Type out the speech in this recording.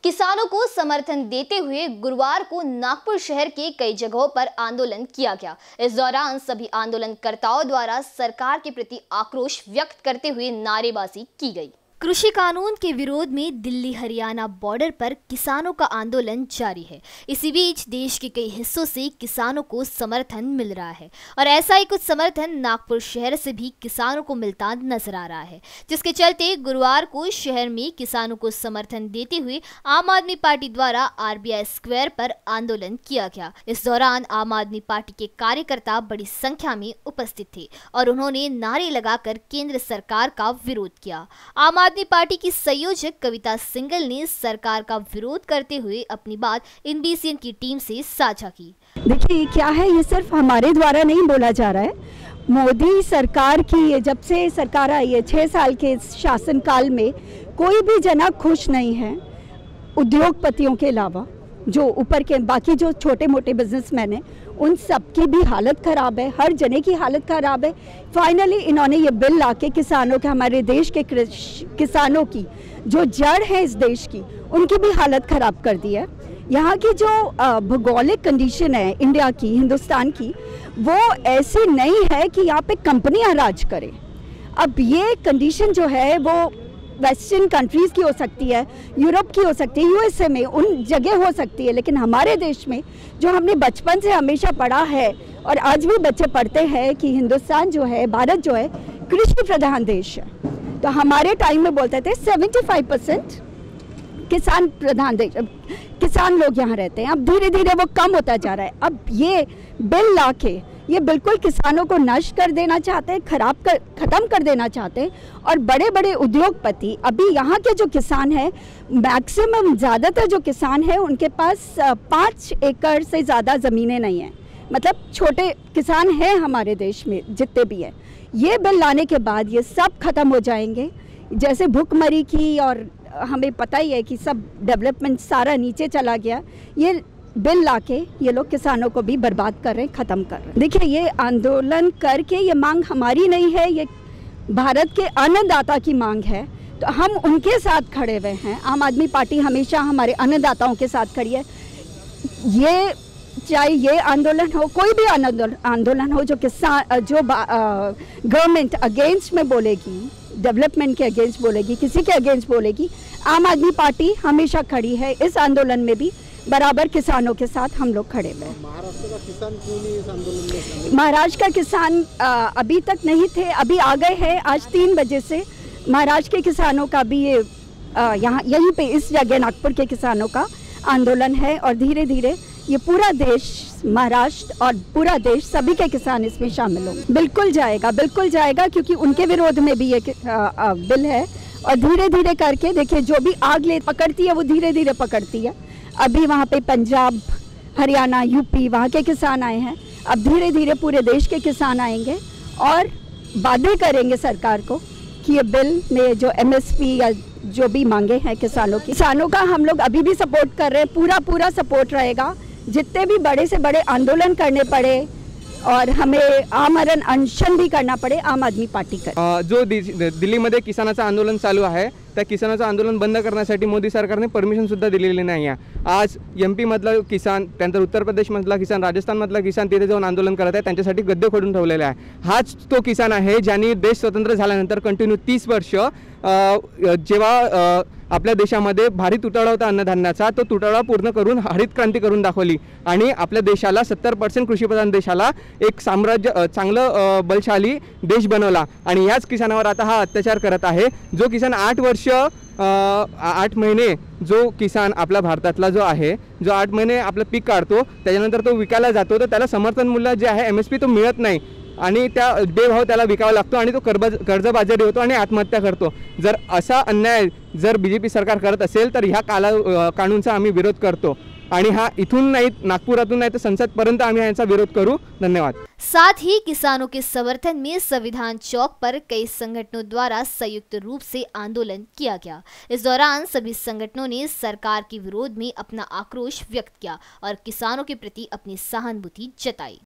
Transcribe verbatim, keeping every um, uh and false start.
किसानों को समर्थन देते हुए गुरुवार को नागपुर शहर के कई जगहों पर आंदोलन किया गया। इस दौरान सभी आंदोलनकर्ताओं द्वारा सरकार के प्रति आक्रोश व्यक्त करते हुए नारेबाजी की गई। कृषि कानून के विरोध में दिल्ली हरियाणा बॉर्डर पर किसानों का आंदोलन जारी है। इसी बीच देश के कई हिस्सों से किसानों को समर्थन मिल रहा है और ऐसा ही कुछ समर्थन नागपुर शहर से भी किसानों को मिलता नजर आ रहा है, जिसके चलते गुरुवार को शहर में किसानों को समर्थन देते हुए आम आदमी पार्टी द्वारा आरबीआई स्क्वायर पर आंदोलन किया गया। इस दौरान आम आदमी पार्टी के कार्यकर्ता बड़ी संख्या में उपस्थित थे और उन्होंने नारे लगाकर केंद्र सरकार का विरोध किया। आम आदमी पार्टी की संयोजक कविता सिंगल ने सरकार का विरोध करते हुए अपनी बात इनबीसीएन की टीम से साझा की। देखिए क्या है, ये सिर्फ हमारे द्वारा नहीं बोला जा रहा है। मोदी सरकार की जब से सरकार आई है, छह साल के शासनकाल में कोई भी जना खुश नहीं है, उद्योगपतियों के अलावा। जो ऊपर के बाकी जो छोटे मोटे बिजनेसमैन हैं उन सब की भी हालत ख़राब है, हर जने की हालत ख़राब है। फाइनली इन्होंने ये बिल लाके किसानों के, हमारे देश के किसानों की जो जड़ है इस देश की, उनकी भी हालत ख़राब कर दी है। यहाँ की जो भौगोलिक कंडीशन है इंडिया की, हिंदुस्तान की, वो ऐसी नहीं है कि यहाँ पे कंपनियाँ राज करें। अब ये कंडीशन जो है वो वेस्टर्न कंट्रीज़ की हो सकती है, यूरोप की हो सकती है, यूएसए में उन जगह हो सकती है, लेकिन हमारे देश में जो हमने बचपन से हमेशा पढ़ा है और आज भी बच्चे पढ़ते हैं कि हिंदुस्तान जो है, भारत जो है, कृषि प्रधान देश है। तो हमारे टाइम में बोलते थे पचहत्तर परसेंट किसान प्रधान देश, किसान लोग यहाँ रहते हैं। अब धीरे धीरे वो कम होता जा रहा है। अब ये बिल लाके ये बिल्कुल किसानों को नष्ट कर देना चाहते हैं, खराब कर ख़त्म कर देना चाहते हैं। और बड़े बड़े उद्योगपति, अभी यहाँ के जो किसान हैं, मैक्सिमम ज़्यादातर जो किसान हैं उनके पास पाँच एकड़ से ज़्यादा ज़मीनें नहीं हैं। मतलब छोटे किसान हैं हमारे देश में जितने भी हैं। ये बिल लाने के बाद ये सब ख़त्म हो जाएंगे। जैसे भुखमरी की, और हमें पता ही है कि सब डेवलपमेंट सारा नीचे चला गया। ये बिल लाके ये लोग किसानों को भी बर्बाद कर रहे हैं, ख़त्म कर रहे हैं। देखिए, ये आंदोलन करके ये मांग हमारी नहीं है, ये भारत के अन्नदाता की मांग है। तो हम उनके साथ खड़े हुए हैं। आम आदमी पार्टी हमेशा हमारे अन्नदाताओं के साथ खड़ी है। ये चाहे ये आंदोलन हो, कोई भी आंदोलन हो जो किसान जो गवर्नमेंट अगेंस्ट में बोलेगी, डेवलपमेंट के अगेंस्ट बोलेगी, किसी के अगेंस्ट बोलेगी, आम आदमी पार्टी हमेशा खड़ी है। इस आंदोलन में भी बराबर किसानों के साथ हम लोग खड़े हुए हैं। महाराष्ट्र का किसान क्यों नहीं इस आंदोलन में शामिल? महाराष्ट्र का किसान आ, अभी तक नहीं थे, अभी आ गए हैं। आज तीन बजे से महाराष्ट्र के किसानों का भी ये यहाँ यहीं पे इस जगह नागपुर के किसानों का आंदोलन है और धीरे धीरे ये पूरा देश, महाराष्ट्र और पूरा देश, सभी के किसान इसमें शामिल होंगे। बिल्कुल जाएगा, बिल्कुल जाएगा, क्योंकि उनके विरोध में भी ये आ, आ, बिल है। और धीरे धीरे करके देखिए, जो भी आग ले पकड़ती है वो धीरे धीरे पकड़ती है। अभी वहाँ पे पंजाब, हरियाणा, यूपी, वहाँ के किसान आए हैं। अब धीरे धीरे पूरे देश के किसान आएंगे और वादे करेंगे सरकार को कि ये बिल में जो एमएसपी या जो भी मांगे हैं किसानों की, किसानों का हम लोग अभी भी सपोर्ट कर रहे हैं। पूरा पूरा सपोर्ट रहेगा। जितने भी बड़े से बड़े आंदोलन करने पड़े और हमें आमरण अनशन भी करना पडे, आम आदमी पार्टी कर। जो दिल्लीमध्ये किसानाचं आंदोलन चालू आहे, त्या किसानाचं आंदोलन बंद करण्यासाठी मोदी सरकारने परमिशन सुद्धा दिलेली नाही आहे। आज एमपी मधला किसान, त्यानंतर उत्तर प्रदेश मधला किसान, राजस्थान मधला किसान तिथे जाऊन आंदोलन करत आहे, त्यांच्यासाठी गद्दे खोडून ठेवलेले आहे। हाच तो किसान आहे ज्यांनी देश स्वतंत्र झाल्यानंतर कंटिन्यू तीस वर्ष जेव्हा आपल्या देशामध्ये भारी तुटवडा होता अन्नधान्याचा, तो तुटवडा पूर्ण करून हरित क्रांती करून दाखवली आणि आपल्या देशाला सत्तर पर्सेंट कृषीप्रधान देशाला एक साम्राज्य, चांगलं बलशाली देश बनवला। आणि याच किसानावर आता हा अत्याचार करत आहे। जो किसान आठ वर्ष आठ महिने जो किसान आपला भारतातला जो आहे, जो आठ महिने आपलं पीक काढतो, त्याच्यानंतर तो विकायला जातो, तर त्याला समर्थन मूल्य जे आहे एमएसपी तो मिळत नाही आणि त्या बेभाव त्याला विकावा लागतो आणि तो कर्ज कर्जबाजारी होतो आणि आत्महत्या करतो। जर असा अन्याय जर बीजेपी सरकार करत असेल तर ह्या काला कानूनचा आम्ही विरोध करतो आणि हा इथून नाही, नागपुरातून नहीं तो संसद पर्यंत आम्ही यांचा विरोध करू। धन्यवाद। साथ ही किसानों के समर्थन में संविधान चौक पर कई संगठनों द्वारा संयुक्त रूप से आंदोलन किया गया। इस दौरान सभी संगठनों ने सरकार के विरोध में अपना आक्रोश व्यक्त किया और किसानों के प्रति अपनी सहानुभूति जताई।